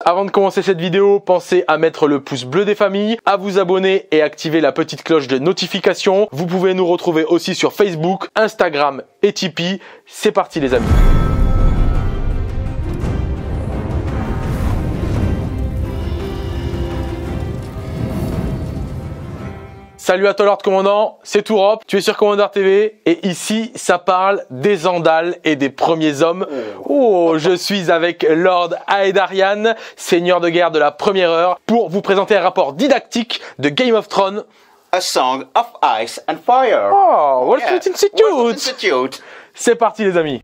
Avant de commencer cette vidéo, pensez à mettre le pouce bleu des familles, à vous abonner et activer la petite cloche de notification. Vous pouvez nous retrouver aussi sur Facebook, Instagram et Tipeee. C'est parti les amis. Salut à toi Lord Commandant, c'est Tourop, tu es sur Commander TV et ici ça parle des Andals et des premiers hommes. Oh, je suis avec Lord Aedarian, seigneur de guerre de la première heure, pour vous présenter un rapport didactique de Game of Thrones. A Song of Ice and Fire. Oh, Wallfleet Institute. Wallfleet Institute. C'est parti les amis.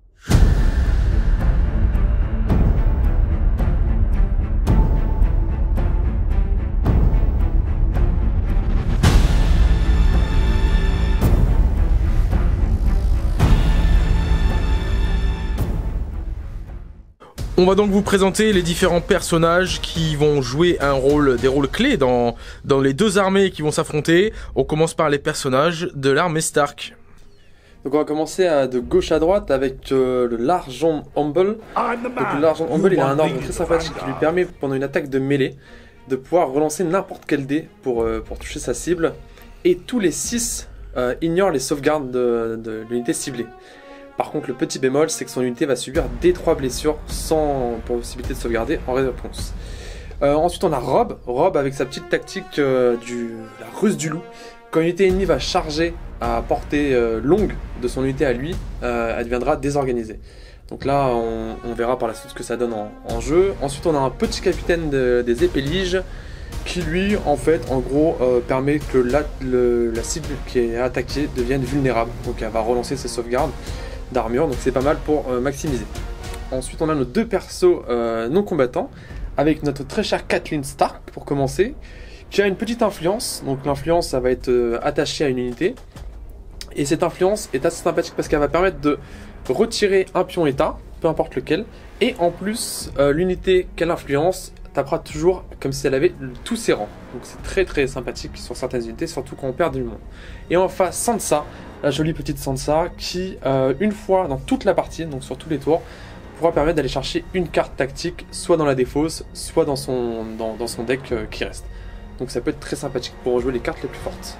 On va donc vous présenter les différents personnages qui vont jouer des rôles clés dans les deux armées qui vont s'affronter. On commence par les personnages de l'armée Stark. Donc on va commencer de gauche à droite avec le Largeon Humble. Donc le Largeon Humble, il a un ordre très sympathique qui lui permet pendant une attaque de mêlée de pouvoir relancer n'importe quel dé pour toucher sa cible. Et tous les 6 ignorent les sauvegardes de l'unité ciblée. Par contre, le petit bémol, c'est que son unité va subir des 3 blessures sans possibilité de sauvegarder en réponse. Ensuite, on a Rob. Rob avec sa petite tactique la ruse du loup. Quand une unité ennemie va charger à portée longue de son unité à lui, elle deviendra désorganisée. Donc là, on verra par la suite ce que ça donne en jeu. Ensuite, on a un petit capitaine des épées liges qui lui, en fait, en gros, permet que la cible qui est attaquée devienne vulnérable. Donc elle va relancer ses sauvegardes d'armure, donc c'est pas mal pour maximiser. Ensuite on a nos deux persos non combattants, avec notre très chère Catelyn Stark pour commencer, qui a une petite influence. Donc l'influence, ça va être attaché à une unité, et cette influence est assez sympathique parce qu'elle va permettre de retirer un pion état, peu importe lequel, et en plus l'unité qu'elle influence tapera toujours comme si elle avait tous ses rangs. Donc c'est très très sympathique sur certaines unités, surtout quand on perd du monde. Et enfin Sansa, la jolie petite Sansa qui, une fois dans toute la partie, donc sur tous les tours, pourra permettre d'aller chercher une carte tactique, soit dans la défausse, soit dans son deck qui reste. Donc ça peut être très sympathique pour rejouer les cartes les plus fortes.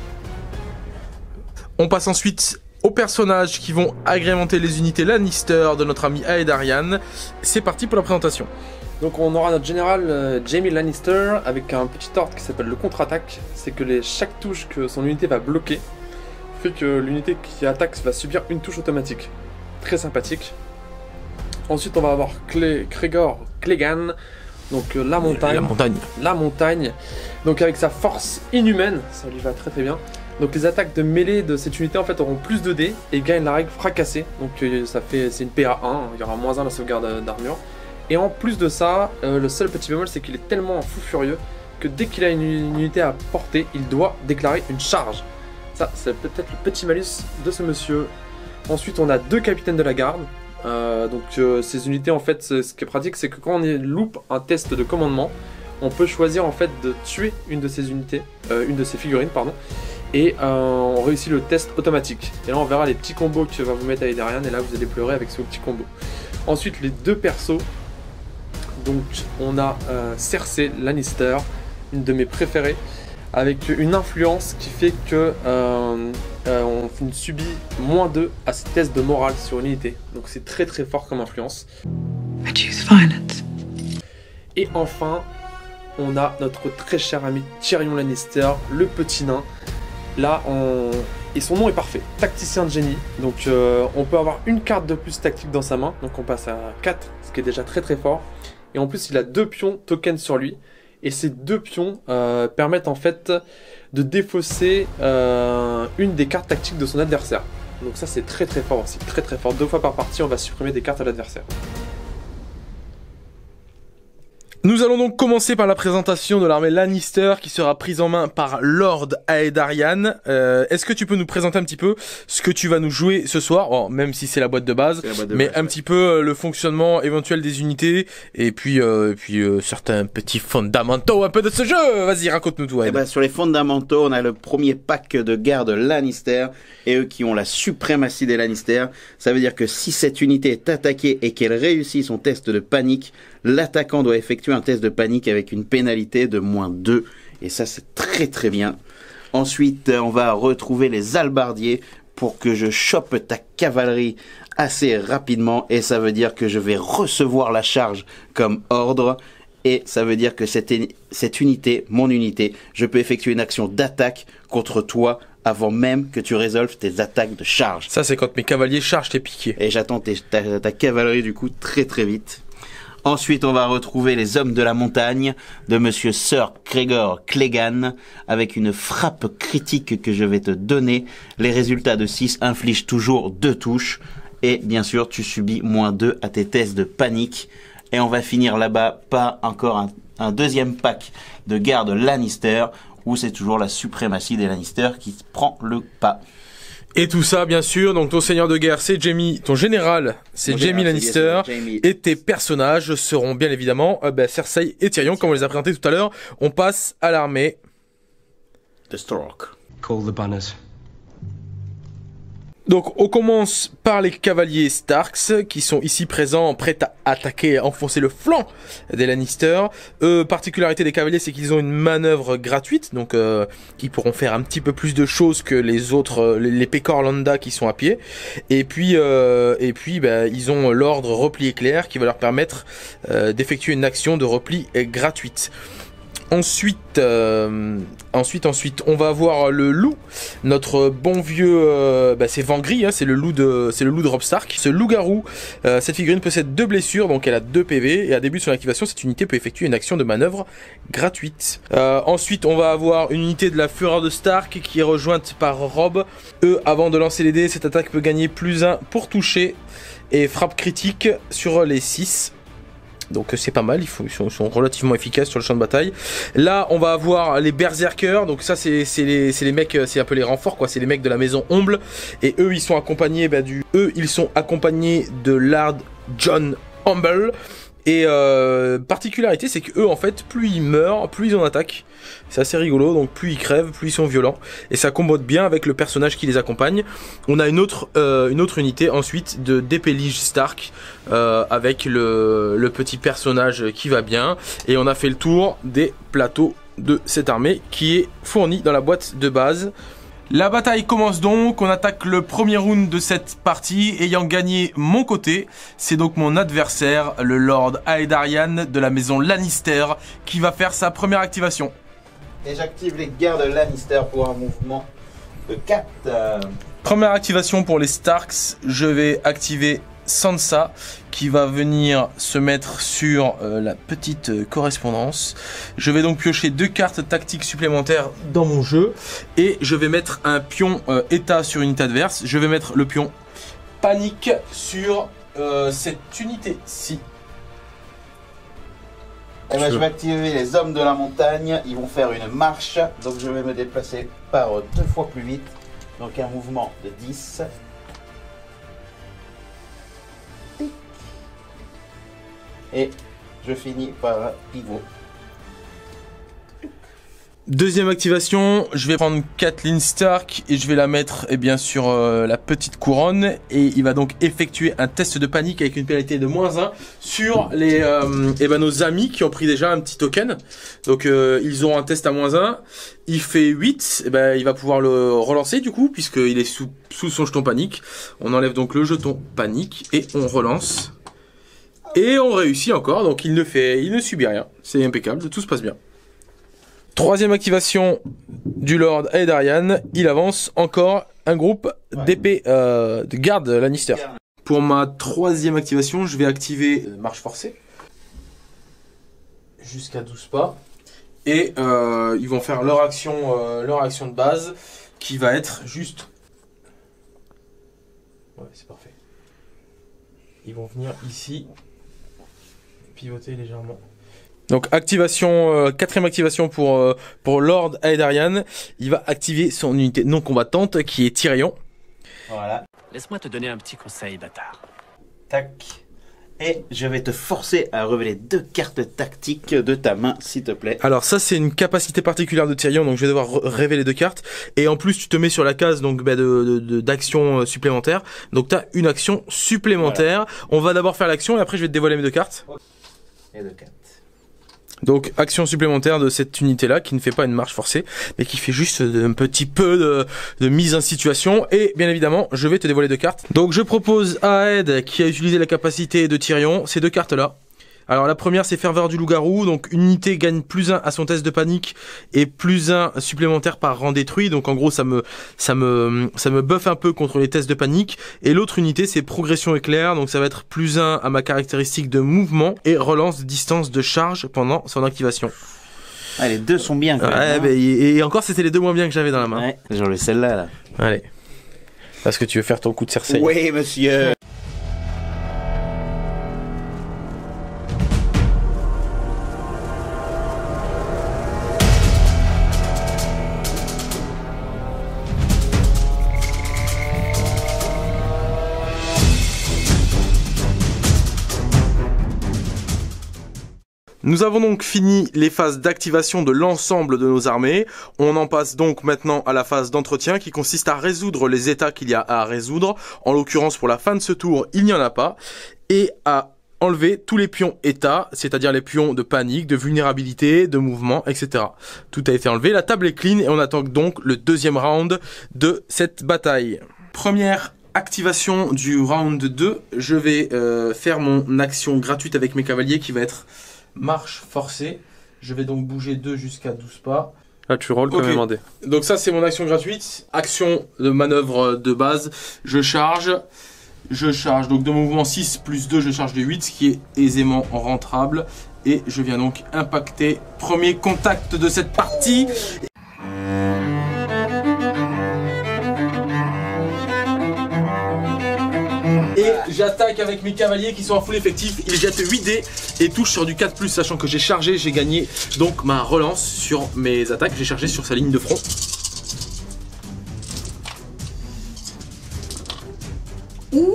On passe ensuite aux personnages qui vont agrémenter les unités Lannister de notre ami Aedarian. C'est parti pour la présentation. Donc on aura notre général Jaime Lannister avec un petit ordre qui s'appelle le contre-attaque. C'est que chaque touche que son unité va bloquer fait que l'unité qui attaque va subir une touche automatique. Très sympathique. Ensuite on va avoir Gregor Clegane, donc la montagne. Donc avec sa force inhumaine, ça lui va très très bien. Donc les attaques de mêlée de cette unité en fait auront plus de dés et gagnent la règle fracassée. Donc c'est une PA 1, il y aura -1 la sauvegarde d'armure. Et en plus de ça, le seul petit bémol, c'est qu'il est tellement fou furieux que dès qu'il a une unité à portée, il doit déclarer une charge. Ça, c'est peut-être le petit malus de ce monsieur. Ensuite, on a 2 capitaines de la garde. Ces unités, en fait, ce qui est pratique, c'est que quand on loupe un test de commandement, on peut choisir en fait de tuer une de ces unités, une de ces figurines, pardon, et on réussit le test automatique. Et là, on verra les petits combos que va vous mettre à Aedarian, et là, vous allez pleurer avec ce petit combo. Ensuite, les 2 persos. Donc on a Cersei Lannister, une de mes préférées, avec une influence qui fait que on subit -2 à ses tests de morale sur une unité. Donc c'est très très fort comme influence. Et enfin, on a notre très cher ami Tyrion Lannister, le petit nain. Là, et son nom est parfait, tacticien de génie. Donc on peut avoir une carte de plus tactique dans sa main, donc on passe à 4, ce qui est déjà très très fort. Et en plus, il a 2 pions tokens sur lui. Et ces 2 pions permettent en fait de défausser une des cartes tactiques de son adversaire. Donc ça, c'est très très fort aussi. Très très fort. 2 fois par partie, on va supprimer des cartes à l'adversaire. Nous allons donc commencer par la présentation de l'armée Lannister qui sera prise en main par Lord Aedarian. Est-ce que tu peux nous présenter un petit peu ce que tu vas nous jouer ce soir, bon, même si c'est la boîte de base, un petit peu le fonctionnement éventuel des unités et puis certains petits fondamentaux un peu de ce jeu. Vas-y, raconte-nous tout. Sur les fondamentaux, on a le premier pack de garde Lannister et eux qui ont la suprématie des Lannister. Ça veut dire que si cette unité est attaquée et qu'elle réussit son test de panique, l'attaquant doit effectuer un test de panique avec une pénalité de -2. Et ça, c'est très très bien. Ensuite, on va retrouver les hallebardiers pour que je chope ta cavalerie assez rapidement. Et ça veut dire que je vais recevoir la charge comme ordre. Et ça veut dire que cette unité, mon unité, je peux effectuer une action d'attaque contre toi avant même que tu résolves tes attaques de charge. Ça, c'est quand mes cavaliers chargent tes piquets. Et j'attends ta cavalerie du coup très très vite. Ensuite, on va retrouver les hommes de la montagne de Monsieur Sir Gregor Clegane avec une frappe critique que je vais te donner. Les résultats de 6 infligent toujours 2 touches. Et bien sûr, tu subis -2 à tes tests de panique. Et on va finir là-bas par encore un deuxième pack de garde Lannister où c'est toujours la suprématie des Lannister qui prend le pas. Et tout ça, bien sûr, donc ton seigneur de guerre, c'est Jaime, ton général, c'est Jaime Lannister, et tes personnages seront bien évidemment Cersei et Tyrion, comme on les a présentés tout à l'heure. On passe à l'armée. The Stark. Call the banners. Donc on commence par les cavaliers Starks qui sont ici présents, prêts à attaquer et enfoncer le flanc des Lannister. Particularité des cavaliers, c'est qu'ils ont une manœuvre gratuite, donc ils pourront faire un petit peu plus de choses que les autres, les Pecor Landa qui sont à pied. Et puis ils ont l'ordre repli éclair qui va leur permettre d'effectuer une action de repli gratuite. Ensuite, on va avoir le loup, notre bon vieux, c'est Vangry, hein, c'est le loup de Robb Stark. Ce loup-garou, cette figurine possède 2 blessures, donc elle a 2 PV, et à début de son activation, cette unité peut effectuer une action de manœuvre gratuite. Ensuite, on va avoir une unité de la Fureur de Stark qui est rejointe par Robb. Avant de lancer les dés, cette attaque peut gagner +1 pour toucher et frappe critique sur les 6. Donc c'est pas mal, ils sont relativement efficaces sur le champ de bataille. Là on va avoir les berserkers, donc ça c'est les mecs, c'est un peu les renforts quoi, c'est les mecs de la maison Omble. Et eux ils sont accompagnés de Lard Jon Umble. Et particularité, c'est que eux en fait, plus ils meurent, plus ils en attaquent. C'est assez rigolo, donc plus ils crèvent, plus ils sont violents. Et ça combote bien avec le personnage qui les accompagne. On a une autre unité ensuite de d'Épélige Stark avec le petit personnage qui va bien. Et on a fait le tour des plateaux de cette armée qui est fournie dans la boîte de base. La bataille commence donc, on attaque le premier round de cette partie, ayant gagné mon côté. C'est donc mon adversaire, le Lord Aedarian de la maison Lannister, qui va faire sa première activation. Et j'active les gardes Lannister pour un mouvement de 4. Première activation pour les Starks, je vais activer Sansa qui va venir se mettre sur la petite correspondance. Je vais donc piocher 2 cartes tactiques supplémentaires dans mon jeu et je vais mettre un pion état sur une unité adverse. Je vais mettre le pion panique sur cette unité-ci. Et ben, je vais activer les hommes de la montagne, ils vont faire une marche, donc je vais me déplacer par 2 fois plus vite, donc un mouvement de 10. Et je finis par un pivot. Deuxième activation, je vais prendre Catelyn Stark et je vais la mettre sur la petite couronne. Et il va donc effectuer un test de panique avec une pénalité de -1 sur les nos amis qui ont pris déjà un petit token. Donc ils ont un test à -1. Il fait 8, il va pouvoir le relancer du coup puisqu'il est sous son jeton panique. On enlève donc le jeton panique et on relance. Et on réussit encore, donc il ne subit rien. C'est impeccable, tout se passe bien. Troisième activation du Lord Aedarian, il avance encore un groupe d'épées de garde Lannister. Pour ma troisième activation, je vais activer marche forcée. Jusqu'à 12 pas. Et ils vont faire leur action de base, qui va être juste... Ouais, c'est parfait. Ils vont venir ici... pivoter légèrement. Donc activation, quatrième activation pour Lord Aedarian. Il va activer son unité non combattante qui est Tyrion. Voilà. Laisse-moi te donner un petit conseil, bâtard. Tac. Et je vais te forcer à révéler 2 cartes tactiques de ta main, s'il te plaît. Alors ça c'est une capacité particulière de Tyrion, donc je vais devoir révéler 2 cartes. Et en plus tu te mets sur la case donc d'action supplémentaire. Donc tu as une action supplémentaire. Voilà. On va d'abord faire l'action et après je vais te dévoiler mes 2 cartes. Okay. Et de 4. Donc action supplémentaire de cette unité là qui ne fait pas une marche forcée mais qui fait juste un petit peu de mise en situation. Et bien évidemment je vais te dévoiler 2 cartes. Donc je propose à Ed qui a utilisé la capacité de Tyrion ces 2 cartes là. Alors la première c'est Ferveur du loup-garou, donc une unité gagne +1 à son test de panique et +1 supplémentaire par rang détruit, donc en gros ça me buffe un peu contre les tests de panique. Et l'autre unité c'est Progression éclair, donc ça va être +1 à ma caractéristique de mouvement et relance de distance de charge pendant son activation. Ah, les deux sont bien quand même. Ouais, et encore c'était les 2 moins bien que j'avais dans la main. Ouais, j'en ai celle-là là. Allez. Parce que tu veux faire ton coup de Cersei. Oui monsieur. Nous avons donc fini les phases d'activation de l'ensemble de nos armées. On en passe donc maintenant à la phase d'entretien qui consiste à résoudre les états qu'il y a à résoudre. En l'occurrence, pour la fin de ce tour, il n'y en a pas. Et à enlever tous les pions états, c'est-à-dire les pions de panique, de vulnérabilité, de mouvement, etc. Tout a été enlevé, la table est clean et on attend donc le 2e round de cette bataille. Première activation du round 2, je vais faire mon action gratuite avec mes cavaliers qui va être marche forcée. Je vais donc bouger 2 jusqu'à 12 pas. Là, tu rolls quand même un dé. Donc ça, c'est mon action gratuite. Action de manœuvre de base. Je charge. Donc de mouvement 6 plus 2, je charge de 8, ce qui est aisément rentrable. Et je viens donc impacter. Premier contact de cette partie. Et j'attaque avec mes cavaliers qui sont en full effectif. Ils jettent 8 dés et touchent sur du 4+, sachant que j'ai chargé, j'ai gagné donc ma relance sur mes attaques. J'ai chargé sur sa ligne de front. Ouh,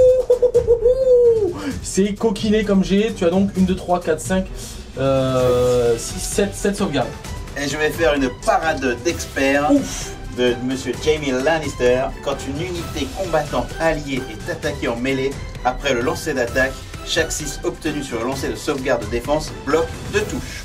c'est coquiné comme j'ai. Tu as donc 1, 2, 3, 4, 5, 6, 7 sauvegardes. Et je vais faire une parade d'expert de Monsieur Jaime Lannister. Quand une unité combattante alliée est attaquée en mêlée, après le lancer d'attaque, chaque 6 obtenu sur le lancer de sauvegarde de défense bloque 2 touches.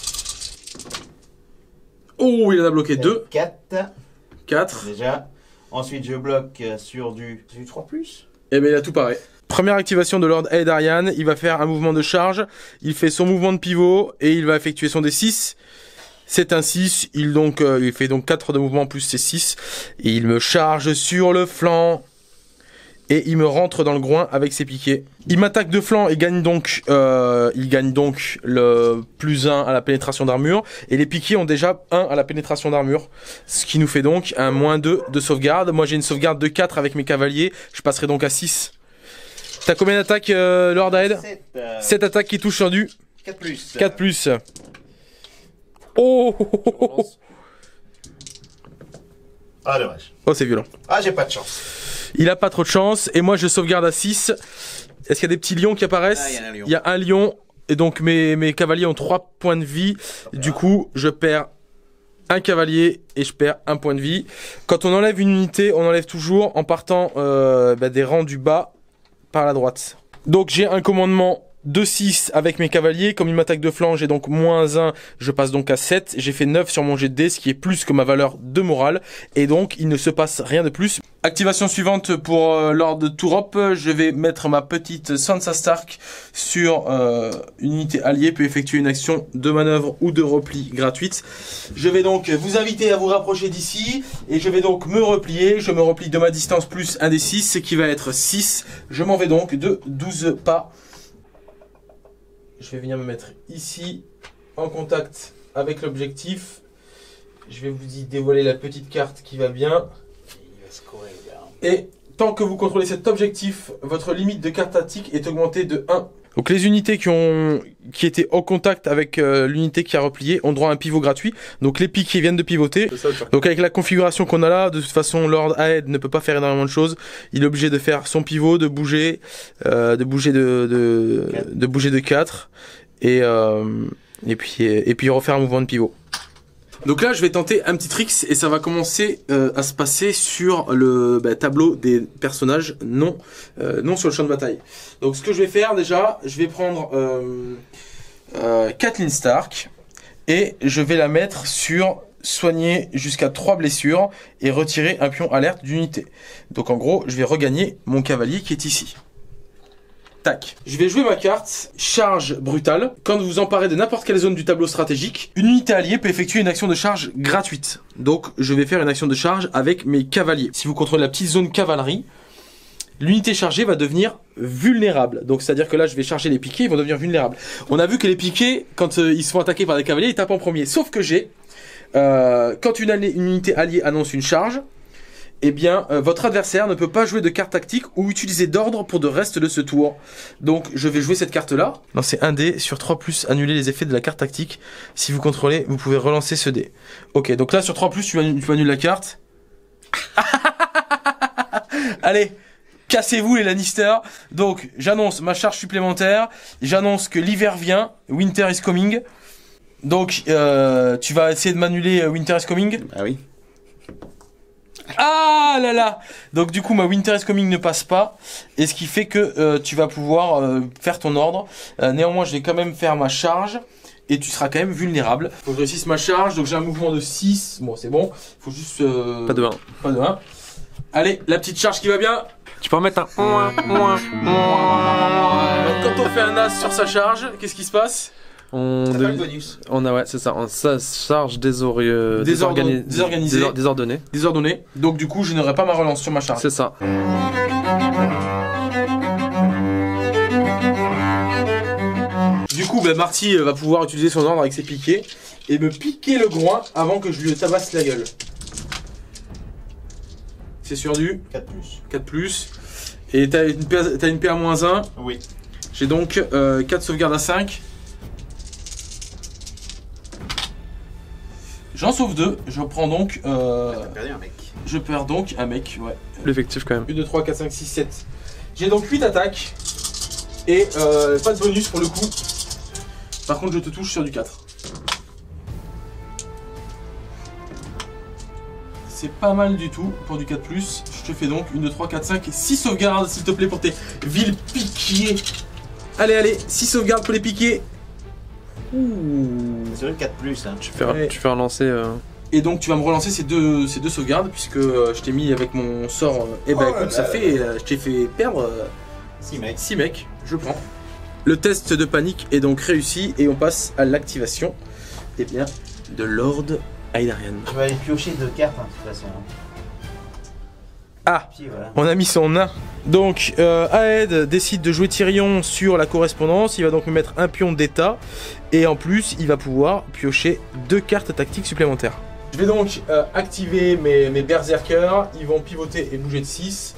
Oh, il en a bloqué 2. 4 déjà. Ensuite je bloque sur du 3+. Et bien il a tout pareil. Première activation de Lord Aedarian, il va faire un mouvement de charge, il fait son mouvement de pivot et il va effectuer son D6. C'est un 6, il fait donc 4 de mouvement plus ses 6. Et il me charge sur le flanc. Et il me rentre dans le groin avec ses piquets. Il m'attaque de flanc et gagne donc le +1 à la pénétration d'armure. Et les piquets ont déjà 1 à la pénétration d'armure. Ce qui nous fait donc un -2 de sauvegarde. Moi j'ai une sauvegarde de 4 avec mes cavaliers. Je passerai donc à 6. T'as combien d'attaques Lord Aed? 7 attaques qui touchent sur du 4+. 4+. Oh, Ah dommage. Oh c'est violent. Ah j'ai pas de chance. Il a pas trop de chance et moi je sauvegarde à 6. Est-ce qu'il y a des petits lions qui apparaissent? Ah, il y a un lion et donc mes cavaliers ont 3 points de vie. Du coup je perds un cavalier et je perds 1 point de vie. Quand on enlève une unité, on enlève toujours en partant des rangs du bas par la droite. Donc j'ai un commandement de 6 avec mes cavaliers. Comme il m'attaque de flanc, j'ai donc -1, je passe donc à 7. J'ai fait 9 sur mon jet de dés, ce qui est plus que ma valeur de morale. Et donc il ne se passe rien de plus. Activation suivante pour Lord Tourop. Je vais mettre ma petite Sansa Stark sur une unité alliée, puis effectuer une action de manœuvre ou de repli gratuite. Je vais donc vous inviter à vous rapprocher d'ici. Et je vais donc me replier. Je me replie de ma distance plus un des 6, ce qui va être 6. Je m'en vais donc de 12 pas. Je vais venir me mettre ici, en contact avec l'objectif. Je vais vous y dévoiler la petite carte qui va bien. Et tant que vous contrôlez cet objectif, votre limite de carte tactique est augmentée de 1. Donc les unités qui étaient en contact avec l'unité qui a replié ont droit à un pivot gratuit. Donc les piquets viennent de pivoter. Donc avec la configuration qu'on a là, de toute façon Lord Aed ne peut pas faire énormément de choses. Il est obligé de faire son pivot, de bouger de 4 et puis refaire un mouvement de pivot. Donc là je vais tenter un petit trick et ça va commencer à se passer sur le tableau des personnages, non sur le champ de bataille. Donc ce que je vais faire déjà, je vais prendre Kathleen Stark. Et je vais la mettre sur soigner jusqu'à 3 blessures et retirer un pion alerte d'unité. Donc en gros, je vais regagner mon cavalier qui est ici. Tac. Je vais jouer ma carte charge brutale. Quand vous vous emparez de n'importe quelle zone du tableau stratégique, une unité alliée peut effectuer une action de charge gratuite. Donc je vais faire une action de charge avec mes cavaliers. Si vous contrôlez la petite zone cavalerie, l'unité chargée va devenir vulnérable. Donc c'est à dire que là je vais charger les piquets, ils vont devenir vulnérables. On a vu que les piquets, quand ils se font attaquer par des cavaliers, ils tapent en premier. Sauf que quand une unité alliée annonce une charge, eh bien, votre adversaire ne peut pas jouer de carte tactique ou utiliser d'ordre pour le reste de ce tour. Donc, je vais jouer cette carte-là. Lancez un dé sur 3+, annuler les effets de la carte tactique. Si vous contrôlez, vous pouvez relancer ce dé. Ok, donc là, sur 3+, tu annules la carte. Allez, cassez-vous les Lannister. Donc, j'annonce ma charge supplémentaire. J'annonce que l'hiver vient. Winter is coming. Donc, tu vas essayer de m'annuler Winter is coming? Ah oui. Ah là là. Donc du coup ma Winter is Coming ne passe pas. Et ce qui fait que tu vas pouvoir faire ton ordre. Néanmoins je vais quand même faire ma charge. Et tu seras quand même vulnérable. Faut que je réussisse ma charge. Donc j'ai un mouvement de 6. Bon c'est bon. Faut juste... Pas de 1. Pas de 1. Allez, la petite charge qui va bien. Tu peux en mettre un. Donc quand on fait un as sur sa charge, qu'est-ce qui se passe? Bonus. On a, ouais, c'est ça. On charge Désordonné. Désordonné. Donc du coup, je n'aurai pas ma relance sur ma charge. C'est ça. Du coup, ben, Marty va pouvoir utiliser son ordre avec ses piquets et me piquer le groin avant que je lui tabasse la gueule. C'est sur du 4+. Et t'as une PA-1. Oui. J'ai donc 4 sauvegardes à 5. J'en sauve 2, je prends donc... T'as perdu un mec. Je perds donc un mec, ouais. L'effectif quand même. 1, 2, 3, 4, 5, 6, 7. J'ai donc 8 attaques. Et pas de bonus pour le coup. Par contre je te touche sur du 4. C'est pas mal du tout pour du 4+. Je te fais donc 1, 2, 3, 4, 5, 6 sauvegardes s'il te plaît pour tes vils piquiers. Allez, allez, 6 sauvegardes pour les piquets. Ouh. C'est une 4+, hein. Tu fais un lancer. Et donc tu vas me relancer ces deux sauvegardes puisque je t'ai mis avec mon sort. Et bah écoute, ça fait. Je t'ai fait perdre 6 mecs. Je prends. Le test de panique est donc réussi et on passe à l'activation de Lord Aedarian. Tu vas aller piocher 2 cartes hein, de toute façon. Ah, Puis, voilà. On a mis son nain. Donc Aed décide de jouer Tyrion sur la correspondance. Il va donc me mettre un pion d'état. Et en plus, il va pouvoir piocher 2 cartes tactiques supplémentaires. Je vais donc activer mes berserkers. Ils vont pivoter et bouger de 6.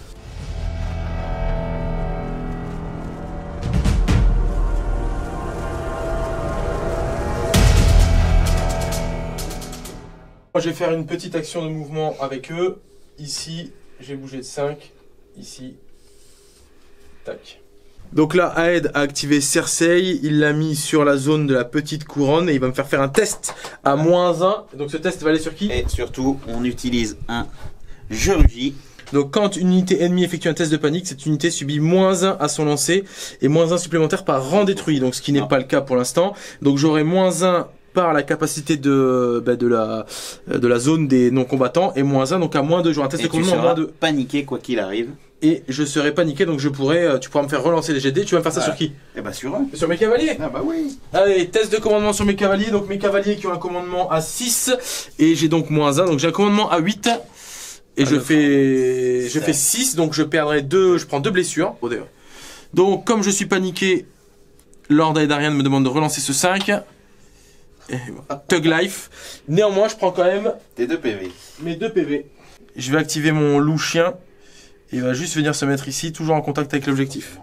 Je vais faire une petite action de mouvement avec eux. Ici, j'ai bougé de 5. Ici. Tac. Donc là, Aed a activé Cersei. Il l'a mis sur la zone de la petite couronne. Et il va me faire un test à -1. Donc ce test va aller sur qui? Et surtout, on utilise un Georgie. Donc quand une unité ennemie effectue un test de panique, cette unité subit -1 à son lancer. Et -1 supplémentaire par rang détruit. Donc ce qui n'est pas le cas pour l'instant. Donc j'aurai -1 par la capacité de la zone des non-combattants et -1 donc à -2. J'aurai un test de commandement à -2. Paniqué quoi qu'il arrive. Et je serai paniqué donc tu pourras me faire relancer les GD. Tu vas me faire ça sur qui? Eh bah sur eux. Sur mes cavaliers. Ah bah oui. Allez, test de commandement sur mes cavaliers. Donc mes cavaliers qui ont un commandement à 6 et j'ai donc -1. Donc j'ai un commandement à 8 et je fais 6 donc je perdrai 2, je prends 2 blessures. Donc comme je suis paniqué, Lord Aedarian me demande de relancer ce 5. Thug Life. Néanmoins, je prends quand même tes 2 PV. Mes 2 PV. Je vais activer mon loup chien. Il va juste venir se mettre ici, toujours en contact avec l'objectif.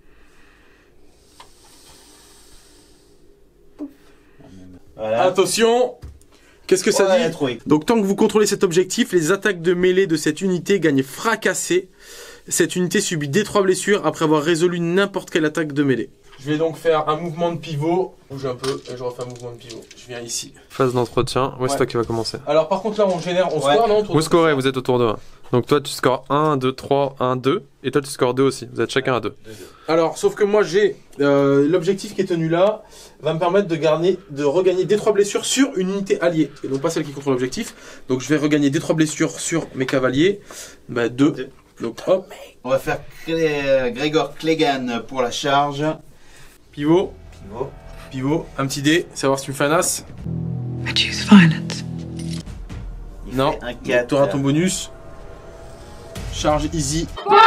Voilà. Attention. Qu'est-ce que ça dit? Donc tant que vous contrôlez cet objectif, les attaques de mêlée de cette unité gagnent fracassé. Cette unité subit D3 blessures après avoir résolu n'importe quelle attaque de mêlée. Je vais donc faire un mouvement de pivot. Bouge un peu et je refais un mouvement de pivot. Je viens ici. Phase d'entretien. Ouais, c'est toi qui va commencer. Alors par contre là on score non? Vous scorez, vous êtes autour de 1. Donc toi tu scores 1, 2, 3, 1, 2. Et toi tu scores 2 aussi. Vous êtes chacun à 2. Alors sauf que moi j'ai l'objectif qui est tenu là va me permettre de regagner des 3 blessures sur une unité alliée. Et non pas celle qui contrôle l'objectif. Donc je vais regagner des 3 blessures sur mes cavaliers. Bah 2. Donc hop. On va faire Gregor Clegane pour la charge. Pivot. Pivot. Un petit dé. Savoir si tu me fais un as. I choose violence. Non. Un 4. Tu auras ton bonus. Charge easy.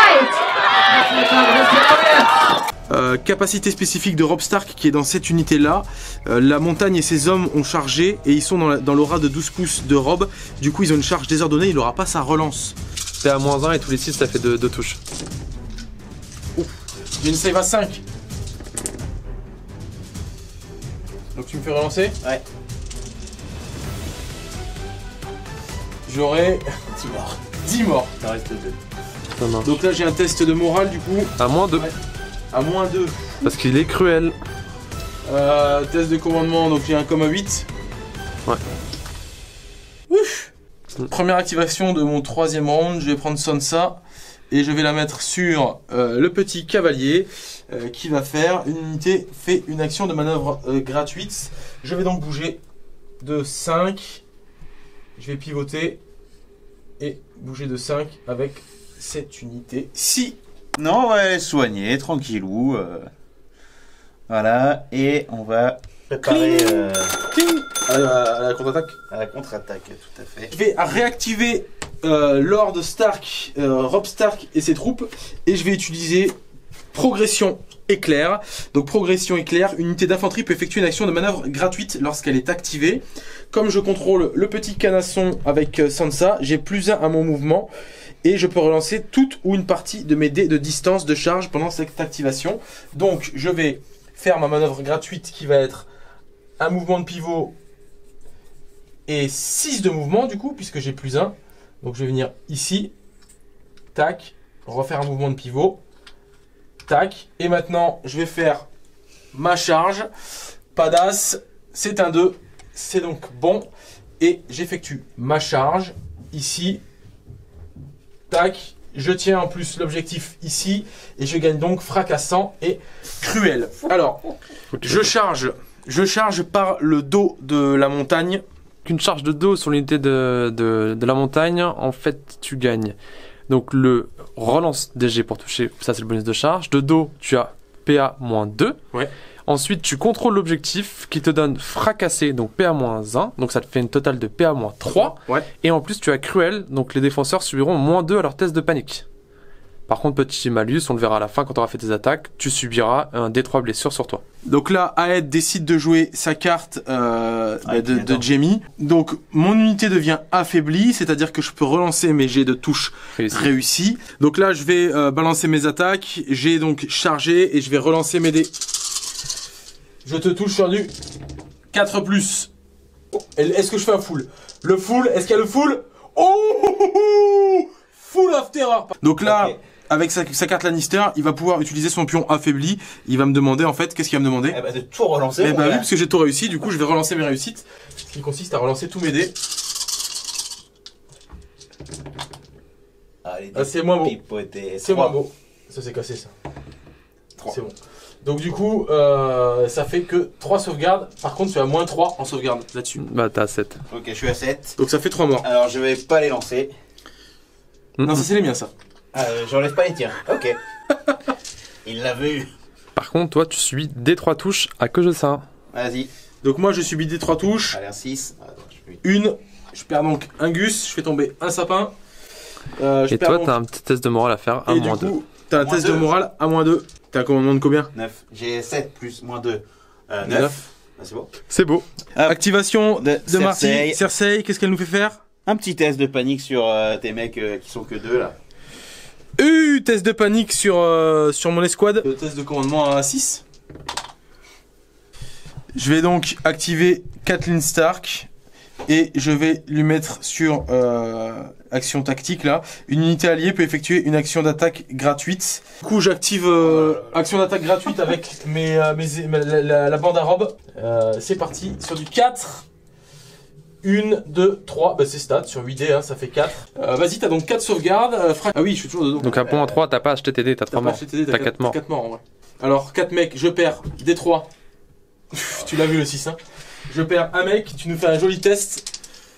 Capacité spécifique de Robb Stark qui est dans cette unité là. La montagne et ses hommes ont chargé et ils sont dans l'aura de 12 pouces de Robb. Du coup ils ont une charge désordonnée, il n'aura pas sa relance. T'es à -1 et tous les 6 ça fait 2 touches. J'ai une save à 5. Donc tu me fais relancer? Ouais. J'aurai 10 morts. 10 morts. Il en reste 2. Ça marche. Donc là j'ai un test de morale du coup. À -2. Ouais. À -2. Parce qu'il est cruel. Test de commandement, donc j'ai un 1,8. Ouais. Ouf. Première activation de mon 3e round, je vais prendre Sansa et je vais la mettre sur le petit cavalier qui va faire une unité, fait une action de manœuvre gratuite. Je vais donc bouger de 5, je vais pivoter et bouger de 5 avec cette unité-ci. Non, ouais, soigner, tranquillou. Voilà, et on va préparer À la contre-attaque. à la contre-attaque, tout à fait. Je vais réactiver Lord Stark, Robb Stark et ses troupes et je vais utiliser progression éclair. Donc progression éclair, une unité d'infanterie peut effectuer une action de manœuvre gratuite lorsqu'elle est activée. Comme je contrôle le petit canasson avec Sansa, j'ai +1 à mon mouvement et je peux relancer toute ou une partie de mes dés de distance de charge pendant cette activation. Donc je vais faire ma manœuvre gratuite qui va être un mouvement de pivot et 6 de mouvement du coup puisque j'ai +1. Donc je vais venir ici, tac, refaire un mouvement de pivot, tac, et maintenant je vais faire ma charge, pas d'as, c'est un 2, c'est donc bon, et j'effectue ma charge ici, tac, je tiens en plus l'objectif ici, et je gagne donc fracassant et cruel. Alors, je charge par le dos de la montagne. Qu'une charge de dos sur l'unité de la montagne, en fait, tu gagnes. Donc le relance DG pour toucher, ça c'est le bonus de charge. De dos, tu as PA -2. Ouais. Ensuite, tu contrôles l'objectif qui te donne fracasser, donc PA -1. Donc ça te fait une totale de PA -3. Ouais. Et en plus, tu as cruel, donc les défenseurs subiront -2 à leur test de panique. Par contre, petit malus, on le verra à la fin quand tu auras fait tes attaques, tu subiras un D3 blessure sur toi. Donc là, Aed décide de jouer sa carte de Jamie. Donc mon unité devient affaiblie, c'est-à-dire que je peux relancer mes jets de touche réussis. Donc là, je vais balancer mes attaques. J'ai donc chargé et je vais relancer mes dés. Je te touche sur du 4+. Oh, est-ce que je fais un full? Le full, est-ce qu'il y a le full? Oh, full of terror. Donc là... Okay. Avec sa carte Lannister, il va pouvoir utiliser son pion affaibli. Il va me demander en fait, qu'est-ce qu'il va me demander? Eh bah de tout relancer. Eh bah oui, parce que j'ai tout réussi, du coup je vais relancer mes réussites. Ce qui consiste à relancer tous mes dés. Ah, c'est moins beau. C'est moins beau. Ça s'est cassé ça. C'est bon. Donc du coup, ça fait que 3 sauvegardes. Par contre, tu as -3 en sauvegarde là-dessus. Bah t'as 7. Ok, je suis à 7. Donc ça fait 3 morts. Alors je vais pas les lancer. Non, ça c'est les miens ça. J'enlève pas les tiens. Ok. Il l'a vu. Par contre, toi, tu subis des 3 touches à que je ça. Vas-y. Donc moi, je subis des 3 touches. Allez, un 6. Une. Je perds donc un gus. Je fais tomber un sapin. Et toi, t'as un petit test de morale à faire à et du -2. coup, t'as un test de morale à -2. T'as un commandement de combien? 9. J'ai 7 plus -2. 9. Ah, c'est bon. C'est beau. Activation de Marty. Cersei, qu'est-ce qu'elle nous fait faire? Un petit test de panique sur tes mecs qui sont que 2 là. Test de panique sur mon escouade. Test de commandement à 6. Je vais donc activer Catelyn Stark et je vais lui mettre sur action tactique là. Une unité alliée peut effectuer une action d'attaque gratuite. Du coup j'active action d'attaque gratuite avec la bande à robe. C'est parti sur du 4. 1, 2, 3, bah c'est stat, sur 8D hein, ça fait 4. Vas-y, t'as donc 4 sauvegardes. Ah oui, je suis toujours dedans. Donc à point en 3, t'as pas acheté TD, t'as 3 morts. T'as 4 morts. 4 morts en vrai. Alors 4 mecs, je perds des 3. Tu l'as vu le 6 hein. Je perds un mec, tu nous fais un joli test.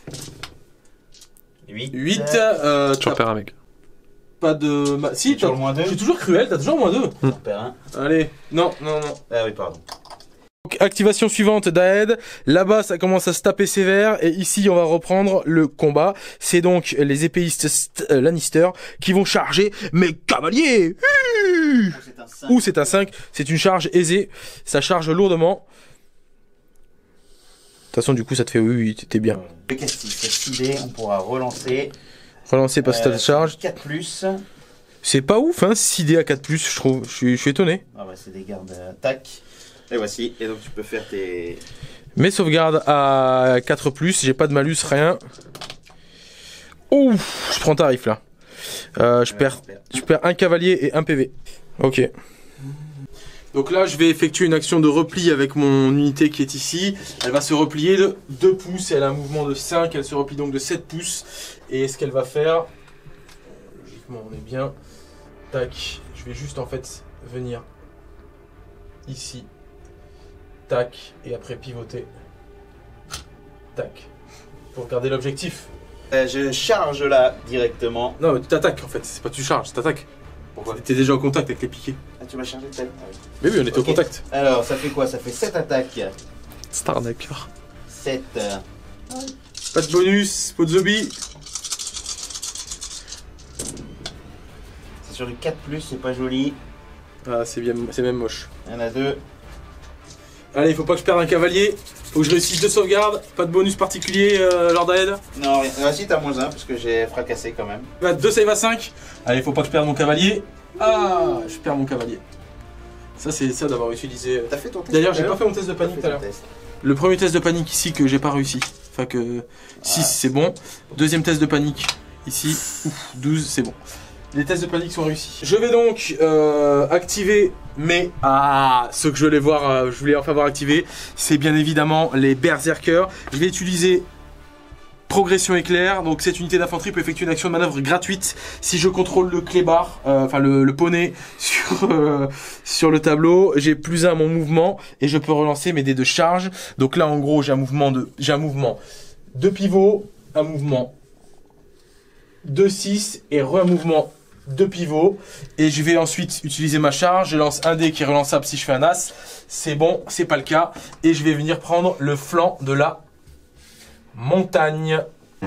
8. Tu repères un mec. Pas de... Si, t'as le moins 2. Je suis toujours cruel, t'as toujours moins 2. J'en perds un. Allez, non. Ah oui, pardon. Donc, activation suivante d'Aed. Là-bas, ça commence à se taper sévère. Et ici, on va reprendre le combat. C'est donc les épéistes Lannister qui vont charger mes cavaliers. Ouh, c'est un 5. C'est une charge aisée. Ça charge lourdement. De toute façon, du coup, ça te fait oui, t'es bien. Le casting, c'est 6D, on pourra relancer. Relancer par stade de charge. 4+. C'est pas ouf, hein, 6D à 4+, je trouve. Je suis étonné. Ah bah, c'est des gardes attaque. Et voici, et donc tu peux faire tes... Mes sauvegardes à 4+, j'ai pas de malus, rien. Ouf, je prends tarif là. Je perds un cavalier et un PV. Ok. Donc là, je vais effectuer une action de repli avec mon unité qui est ici. Elle va se replier de 2 pouces, elle a un mouvement de 5, elle se replie donc de 7 pouces. Et ce qu'elle va faire, logiquement on est bien. Tac, je vais juste en fait venir ici. Tac, et après pivoter. Tac. Pour garder l'objectif. Je charge là directement. Non, mais tu t'attaques en fait, c'est pas tu charges, tu t'attaques. Pourquoi? T'es déjà en contact avec les piquets. Ah, tu m'as chargé de tête. Mais oui, on était au contact. Alors, ça fait quoi? Ça fait 7 attaques. Starnaker. 7. Pas de bonus, pot de zombie. C'est sur du 4+, c'est pas joli. Ah, c'est même moche. Il y en a 2. Allez, il faut pas que je perde un cavalier. Faut que je réussisse 2 sauvegardes. Pas de bonus particulier, Lord Aed. Non, rien. Ah, si, t'as -1 parce que j'ai fracassé quand même. 2 save à 5. Allez, faut pas que je perde mon cavalier. Ah, je perds mon cavalier. Ça, c'est ça d'avoir utilisé. T'as fait ton test? D'ailleurs, j'ai pas fait mon test de panique tout à l'heure. Le premier test de panique ici que j'ai pas réussi. Enfin que 6 c'est bon. Deuxième test de panique ici. Ouf, 12 c'est bon. Les tests de panique sont réussis. Je vais donc activer mes... Ah, ce que je voulais voir, je voulais enfin voir activé, c'est bien évidemment les berserkers. Je vais utiliser progression éclair. Donc cette unité d'infanterie peut effectuer une action de manœuvre gratuite si je contrôle le clébard, enfin le poney sur le tableau. J'ai +1 à mon mouvement et je peux relancer mes dés de charge. Donc là en gros j'ai un mouvement de pivot, un mouvement de 6 et un mouvement de pivot. Et je vais ensuite utiliser ma charge. Je lance un dé qui est relançable si je fais un as. C'est bon, c'est pas le cas. Et je vais venir prendre le flanc de la montagne.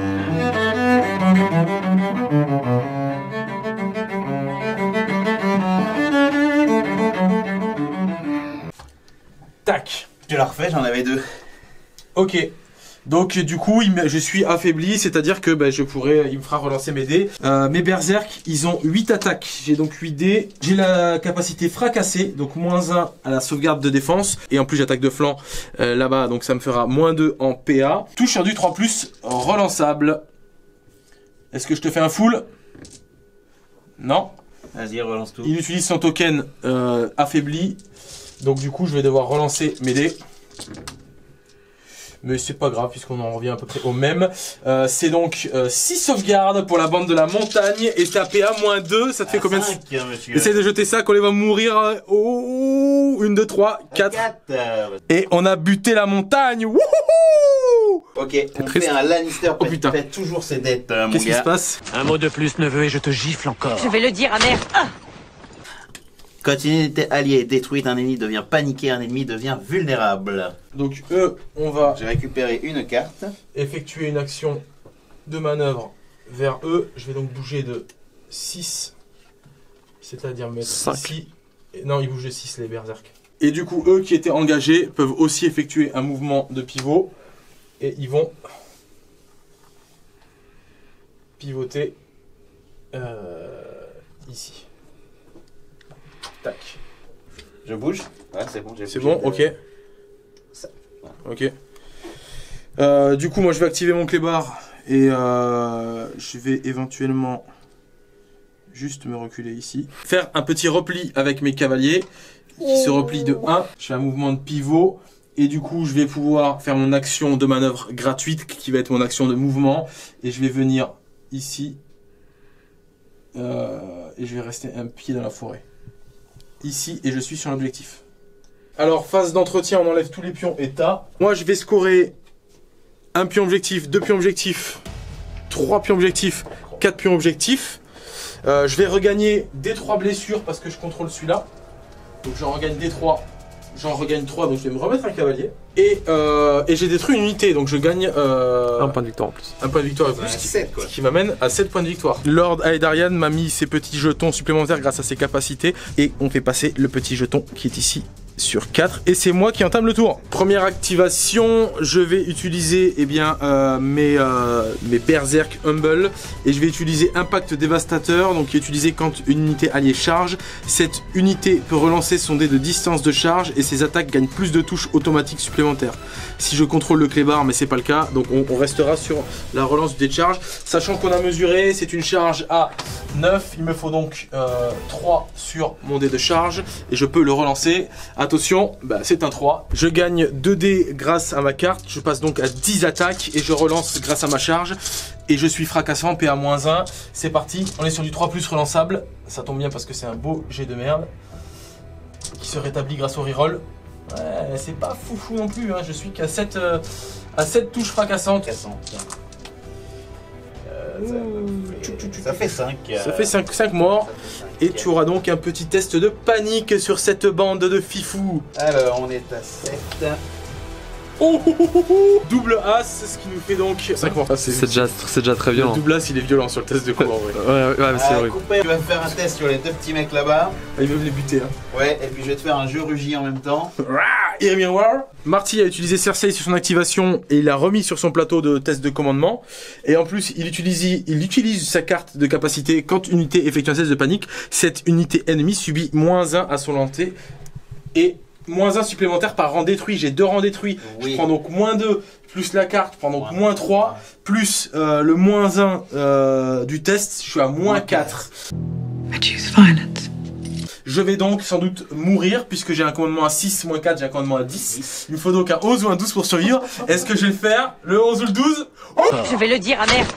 Tac. Je la refais, j'en avais 2. Ok. Donc du coup, je suis affaibli, c'est-à-dire que il me fera relancer mes dés. Mes berserk, ils ont 8 attaques. J'ai donc 8 dés. J'ai la capacité fracassée, donc -1 à la sauvegarde de défense. Et en plus, j'attaque de flanc là-bas, donc ça me fera -2 en PA. Touche sur du 3+, relançable. Est-ce que je te fais un full? Non. Vas-y, relance tout. Il utilise son token affaibli. Donc du coup, je vais devoir relancer mes dés. Mais c'est pas grave puisqu'on en revient à peu près au même. C'est donc 6 sauvegardes pour la bande de la montagne et taper à -2, ça te fait combien de... 5, monsieur. Essaye de jeter ça quand il va mourir. Oh, 1, 2, 3, 4. Et on a buté la montagne. Wouhou! Ok, on triste. fait un Lannister Oh, putain. paie toujours ses dettes, mon Qu'est-ce qui se gars. passe? Un mot de plus, neveu, et je te gifle encore. Je vais le dire, amer. Ah, Quand une unité alliée est détruite, un ennemi devient paniqué, un ennemi devient vulnérable. Donc on va J'ai récupéré une carte. effectuer une action de manœuvre vers eux. Je vais donc bouger de 6. C'est-à-dire mettre 5. ici. Non, ils bougent de 6 les berserk. Et du coup, eux qui étaient engagés peuvent aussi effectuer un mouvement de pivot. Et ils vont pivoter ici. Tac. Je bouge. Ouais, c'est bon, j'ai C'est bougé bon, de- ok. Ça. Ok. Du coup, moi, je vais activer mon clébard et je vais éventuellement juste me reculer ici. Faire un petit repli avec mes cavaliers qui se replient de 1. Je fais un mouvement de pivot et du coup, je vais pouvoir faire mon action de manœuvre gratuite qui va être mon action de mouvement et je vais venir ici et je vais rester un pied dans la forêt. Ici et je suis sur l'objectif. Alors, phase d'entretien, on enlève tous les pions et tas. Moi, je vais scorer un pion objectif, 2 pions objectifs, 3 pions objectifs, 4 pions objectifs. Je vais regagner des 3 blessures parce que je contrôle celui-là. Donc j'en regagne des 3, j'en regagne 3, donc je vais me remettre un cavalier. Et j'ai détruit une unité, donc je gagne un point de victoire en plus. Un point de victoire en plus, 7, quoi. qui m'amène à 7 points de victoire. Lord Aedarian m'a mis ses petits jetons supplémentaires grâce à ses capacités. Et on fait passer le petit jeton qui est ici sur 4 et c'est moi qui entame le tour. Première activation, je vais utiliser mes Berserk Humble et je vais utiliser Impact Dévastateur, donc qui est utilisé quand une unité alliée charge. Cette unité peut relancer son dé de distance de charge et ses attaques gagnent plus de touches automatiques supplémentaires. Si je contrôle le clébard, mais c'est pas le cas, donc on restera sur la relance du dé de charge. Sachant qu'on a mesuré, c'est une charge à 9, il me faut donc 3 sur mon dé de charge et je peux le relancer. Attention, c'est un 3. Je gagne 2 dés grâce à ma carte, je passe donc à 10 attaques et je relance grâce à ma charge. Et je suis fracassant, PA-1. C'est parti, on est sur du 3+ relançable. Ça tombe bien parce que c'est un beau jet de merde qui se rétablit grâce au reroll. Ouais, c'est pas foufou non plus, hein. Je suis qu'à 7 touches fracassantes. Ça fait 5. Ça fait 5 morts. Et tu auras donc un petit test de panique sur cette bande de fifous. Alors, on est à 7. Double as, ce qui nous fait donc 5 morts. C'est déjà très violent. Le double as, il est violent sur le test de combat. Ouais, mais c'est horrible. Tu vas me faire un test sur les 2 petits mecs là-bas. Ils veulent les buter. Hein. Ouais, et puis je vais te faire un jeu rugi en même temps. Et miroir. Marty a utilisé Cersei sur son activation et il l'a remis sur son plateau de test de commandement. Et en plus, il utilise sa carte de capacité quand une unité effectue un test de panique. Cette unité ennemie subit -1 à son lancer et -1 supplémentaire par rang détruit. J'ai 2 rangs détruits. Oui. Je prends donc -2 plus la carte, je prends donc -3 plus le -1 du test. Je suis à -4. I choose violence. Je vais donc sans doute mourir puisque j'ai un commandement à 6, -4, j'ai un commandement à 10. Il me faut donc un 11 ou un 12 pour survivre. Est-ce que je vais le faire? Le 11 ou le 12? Je vais le dire à mère.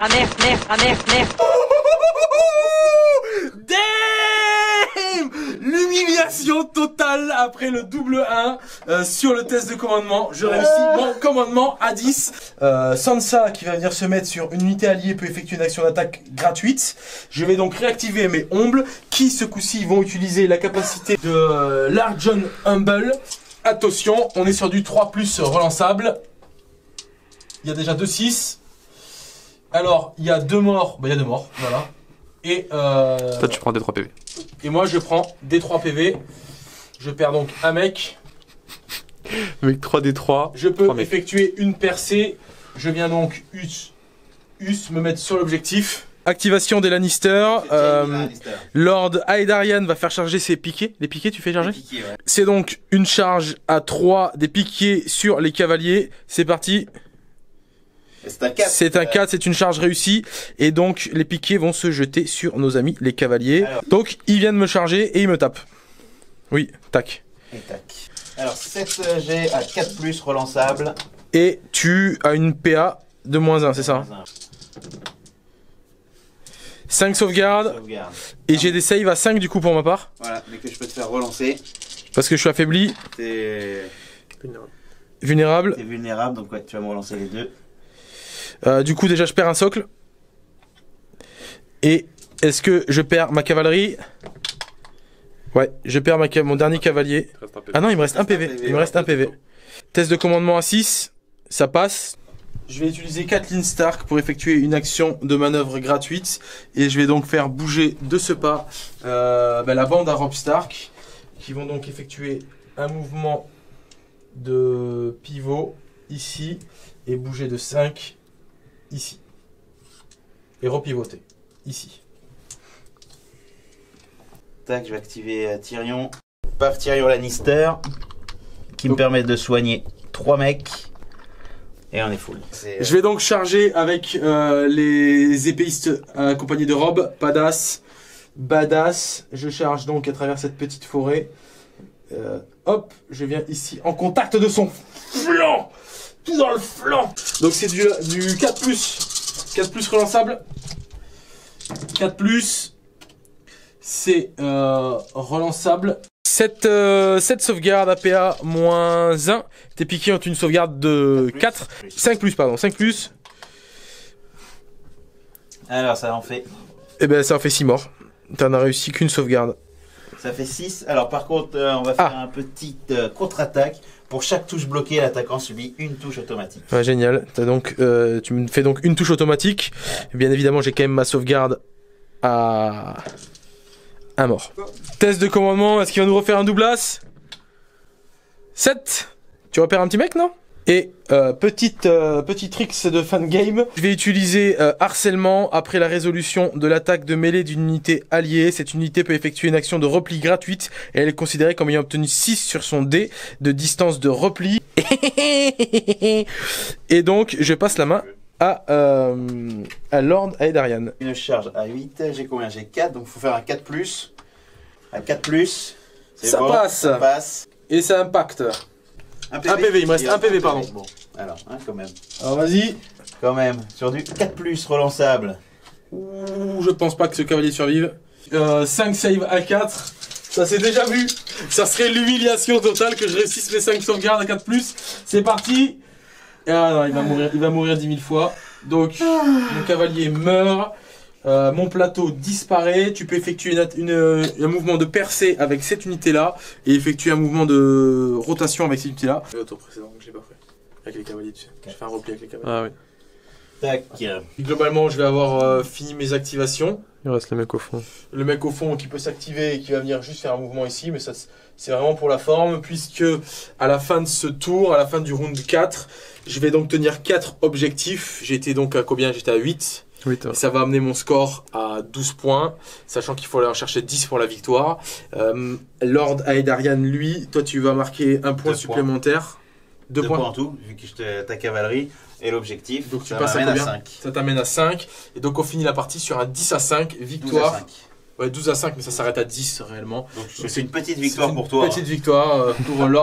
Damn! L'humiliation totale après le double 1 sur le test de commandement. Je réussis mon commandement à 10. Sansa qui va venir se mettre sur une unité alliée peut effectuer une action d'attaque gratuite. Je vais donc réactiver mes Humbles qui ce coup-ci vont utiliser la capacité de Larjon Humble. Attention, on est sur du 3+ relançable. Il y a déjà 2-6. Alors, il y a 2 morts. Il y a 2 morts, voilà. Et toi, tu prends des 3 PV. Et moi, je prends des 3 PV. Je perds donc un mec. Avec 3d3. Je peux effectuer une percée. Je viens donc me mettre sur l'objectif. Activation des Lannister. Lord Aedarian va faire charger ses piquets. Les piquets, tu fais charger? Ouais. C'est donc une charge à 3 des piquets sur les cavaliers. C'est parti. C'est un 4, c'est une charge réussie. Et donc les piquets vont se jeter sur nos amis les cavaliers. Alors, donc ils viennent me charger et ils me tapent. Oui, tac. Et tac. Alors 7 G à 4+ relançable. Et tu as une PA de -1, c'est ça? 5 sauvegardes. Et j'ai des saves à 5 du coup pour ma part. Voilà, mais que je peux te faire relancer. Parce que je suis affaibli. T'es vulnérable. T'es vulnérable, donc ouais, tu vas me relancer les 2. Du coup déjà je perds un socle. Et est-ce que je perds ma cavalerie? Ouais, je perds mon dernier cavalier. Ah non, il me reste un PV. Il me reste un PV. Test de commandement à 6, ça passe. Je vais utiliser Catelyn Stark pour effectuer une action de manœuvre gratuite. Et je vais donc faire bouger de ce pas la bande à Robb Stark. Qui vont donc effectuer un mouvement de pivot ici. Et bouger de 5 ici. Et repivoter ici. Tac, je vais activer Tyrion. Paf, Tyrion Lannister. Qui me permet de soigner 3 mecs. Et on est full. Je vais donc charger avec les épéistes accompagnés de robes. Badass. Je charge donc à travers cette petite forêt. Hop, je viens ici en contact de son flanc. Tout dans le flanc. Donc c'est du 4+. 4+ relançable. 4+. C'est relançable. 7 sauvegardes APA -1. Tes piqués ont une sauvegarde de 4. 5+, pardon. 5+. Alors ça en fait. Et ben ça en fait 6 morts. T'en as réussi qu'une sauvegarde. Ça fait 6. Alors par contre, on va faire un petit contre-attaque. Pour chaque touche bloquée, l'attaquant subit une touche automatique. Ouais, génial. T'as donc, tu me fais donc une touche automatique. Bien évidemment, j'ai quand même ma sauvegarde à 1 mort. Test de commandement, est-ce qu'il va nous refaire un double as? 7. Tu repères un petit mec, non? Et petit tricks de fin de game. Je vais utiliser harcèlement après la résolution de l'attaque de mêlée d'une unité alliée. Cette unité peut effectuer une action de repli gratuite et elle est considérée comme ayant obtenu 6 sur son dé de distance de repli. Et donc je passe la main à Lord Aedarian. Une charge à 8, j'ai combien? J'ai 4, donc il faut faire un 4+. Un 4+. Ça bon, passe. Ça passe. Et ça impacte. Un PV, il me reste un PV, pardon. Bon, alors, quand même. Alors vas-y. Quand même, sur du 4+, relançable. Ouh, je pense pas que ce cavalier survive. 5 save à 4. Ça s'est déjà vu. Ça serait l'humiliation totale que je réussisse mes 5 sauvegardes à 4+. C'est parti. Ah non, il va mourir 10 000 fois. Donc, mon cavalier meurt. Mon plateau disparaît. Tu peux effectuer un mouvement de percée avec cette unité-là et effectuer un mouvement de rotation avec cette unité-là. Le tour précédent, je l'ai pas fait. Avec les cavaliers, tu sais. J'ai fait un repli avec les cavaliers. Ah oui. Tac. Globalement, je vais avoir fini mes activations. Il reste le mec au fond. Le mec au fond qui peut s'activer et qui va venir juste faire un mouvement ici, mais ça c'est vraiment pour la forme, puisque à la fin de ce tour, à la fin du round 4, je vais donc tenir 4 objectifs. J'étais donc à combien? J'étais à 8. Oui, Et ça va amener mon score à 12 points, sachant qu'il faut aller en chercher 10 pour la victoire. Lord Aedarian, lui, toi tu vas marquer un point supplémentaire. 2 points en tout, vu que ta cavalerie et l'objectif. Donc tu passes à combien? 5. Ça t'amène à 5. Et donc on finit la partie sur un 10 à 5, victoire. 12 à 5. Ouais, 12 à 5, mais ça s'arrête à 10 réellement. Donc c'est une petite victoire pour toi. Petite victoire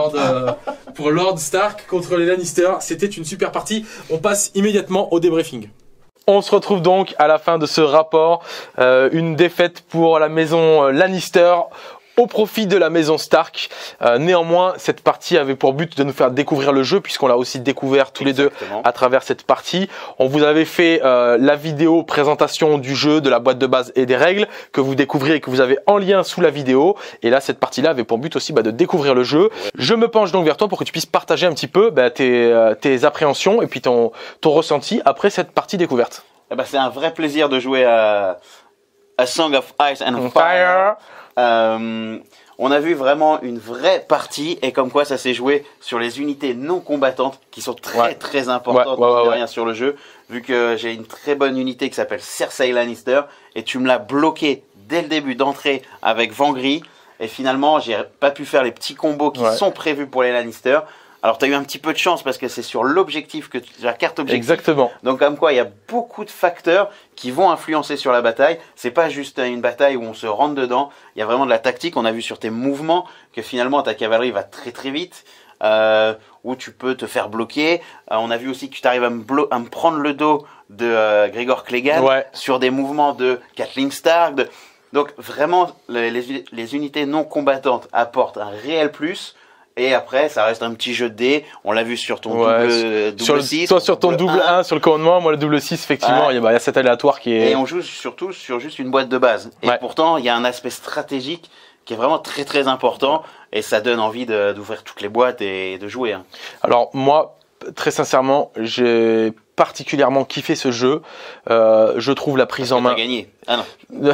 pour Lord Stark contre les Lannister. C'était une super partie. On passe immédiatement au débriefing. On se retrouve donc à la fin de ce rapport. Une défaite pour la maison Lannister au profit de la maison Stark. Néanmoins, cette partie avait pour but de nous faire découvrir le jeu, puisqu'on l'a aussi découvert tous les deux à travers cette partie. On vous avait fait la vidéo présentation du jeu, de la boîte de base et des règles, que vous découvrez et que vous avez en lien sous la vidéo. Et là, cette partie-là avait pour but aussi de découvrir le jeu. Je me penche donc vers toi pour que tu puisses partager un petit peu tes appréhensions et puis ton ressenti après cette partie découverte. Eh ben, c'est un vrai plaisir de jouer à Song of Ice and Fire. On a vu vraiment une vraie partie et comme quoi ça s'est joué sur les unités non combattantes qui sont très importantes rien sur le jeu, vu que j'ai une très bonne unité qui s'appelle Cersei Lannister et tu me l'as bloqué dès le début d'entrée avec Vangry et finalement j'ai pas pu faire les petits combos qui sont prévus pour les Lannister. Alors tu as eu un petit peu de chance parce que c'est sur l'objectif que la carte objectif. Exactement. Donc comme quoi il y a beaucoup de facteurs qui vont influencer sur la bataille. C'est pas juste une bataille où on se rentre dedans. Il y a vraiment de la tactique. On a vu sur tes mouvements que finalement ta cavalerie va très vite. Où tu peux te faire bloquer. On a vu aussi que tu arrives à me prendre le dos de Gregor Clegane sur des mouvements de Catelyn Stark. Donc vraiment les unités non combattantes apportent un réel plus. Et après, ça reste un petit jeu de dés. On l'a vu sur ton double 6. Toi sur ton double 1 sur le commandement, moi le double 6, effectivement, il y a cet aléatoire qui est... Et on joue surtout sur juste une boîte de base. Et pourtant, il y a un aspect stratégique qui est vraiment très important. Et ça donne envie d'ouvrir toutes les boîtes et de jouer. Hein. Alors moi, très sincèrement, j'ai particulièrement kiffé ce jeu. Je trouve la prise en main... T'as gagné. Ah non.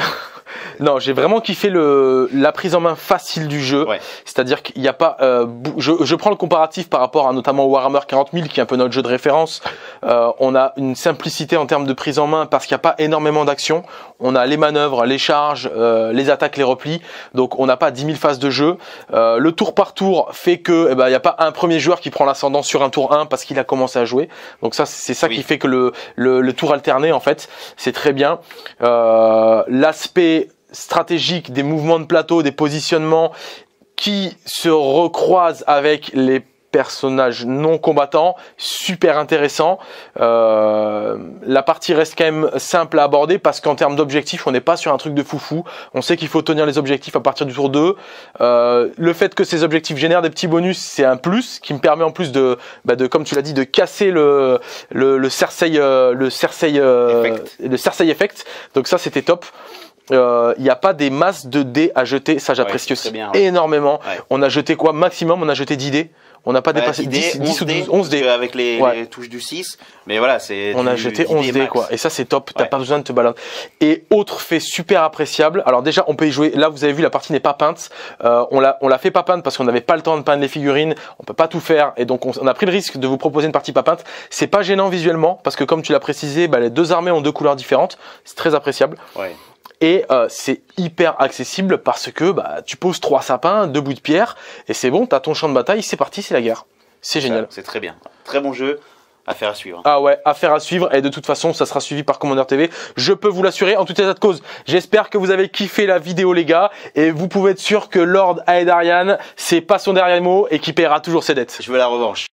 Non, j'ai vraiment kiffé la prise en main facile du jeu. Ouais. C'est-à-dire qu'il n'y a pas. Je prends le comparatif par rapport à notamment Warhammer 40 000, qui est un peu notre jeu de référence. On a une simplicité en termes de prise en main parce qu'il n'y a pas énormément d'actions. On a les manœuvres, les charges, les attaques, les replis. Donc on n'a pas 10 000 phases de jeu. Le tour par tour fait que il n'y a pas un premier joueur qui prend l'ascendant sur un tour 1 parce qu'il a commencé à jouer. Donc ça, c'est ça qui fait que le tour alterné, en fait, c'est très bien. L'aspect stratégique des mouvements de plateau, des positionnements qui se recroisent avec les personnages non combattants, super intéressant. La partie reste quand même simple à aborder parce qu'en termes d'objectifs, on n'est pas sur un truc de foufou. On sait qu'il faut tenir les objectifs à partir du tour 2. Le fait que ces objectifs génèrent des petits bonus, c'est un plus qui me permet en plus de comme tu l'as dit, de casser le Cersei effect. Donc ça, c'était top. Il n'y a pas des masses de dés à jeter, ça j'apprécie aussi bien, énormément. Ouais. On a jeté quoi maximum? On a jeté 10 dés. On n'a pas dépassé 10 ou 12, 11 dés. Avec les touches du 6. Mais voilà, c'est. On a jeté 11 dés, quoi. Et ça, c'est top. T'as pas besoin de te balader. Et autre fait super appréciable. Alors, déjà, on peut y jouer. Là, vous avez vu, la partie n'est pas peinte. On l'a fait pas peinte parce qu'on n'avait pas le temps de peindre les figurines. On peut pas tout faire. Et donc, on a pris le risque de vous proposer une partie pas peinte. C'est pas gênant visuellement parce que, comme tu l'as précisé, les deux armées ont deux couleurs différentes. C'est très appréciable. Ouais. Et c'est hyper accessible parce que tu poses 3 sapins, 2 bouts de pierre et c'est bon, t'as ton champ de bataille, c'est parti, c'est la guerre. C'est génial. C'est très bien. Très bon jeu. Affaire à suivre. Ah ouais, affaire à suivre et de toute façon ça sera suivi par Commander TV, je peux vous l'assurer. En tout état de cause, j'espère que vous avez kiffé la vidéo les gars et vous pouvez être sûr que Lord Aedarian c'est pas son dernier mot et qu'il paiera toujours ses dettes. Je veux la revanche.